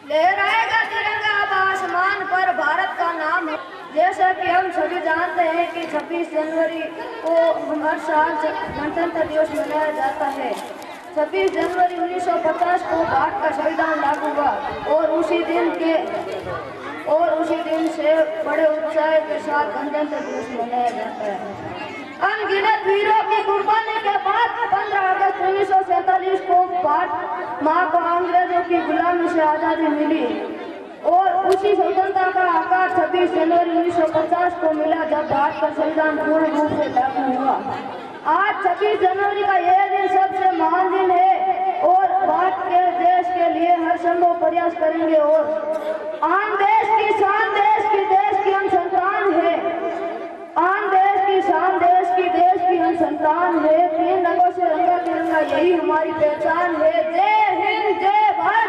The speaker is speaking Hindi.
लहराएगा तिरंगा अब आसमान पर भारत का नाम। जैसा कि हम सभी जानते हैं कि 26 जनवरी को हर साल गणतंत्र दिवस मनाया जाता है। 26 जनवरी 1950 को भारत का संविधान लागू हुआ और उसी दिन से बड़े उत्साह के साथ गणतंत्र दिवस मनाया जाता है। अनगिनत वीरों की कुर्बानी के बाद 15 अगस्त 1947 को भारत माँ को अंग्रेजों की गुलामी से आजादी मिली और उसी स्वतंत्रता का आकार 26 जनवरी 1950 को मिला जब भारत का संविधान पूर्ण रूप से लागू हुआ। आज 26 जनवरी का यह दिन सबसे महान दिन है और भारत के देश के लिए हर संभव प्रयास करेंगे और आन देश की शान देश की हम संतान है। आन देश की शान देश की हम संतान है। 3 रंगों से रंगा तिरंगा यही हमारी पहचान है।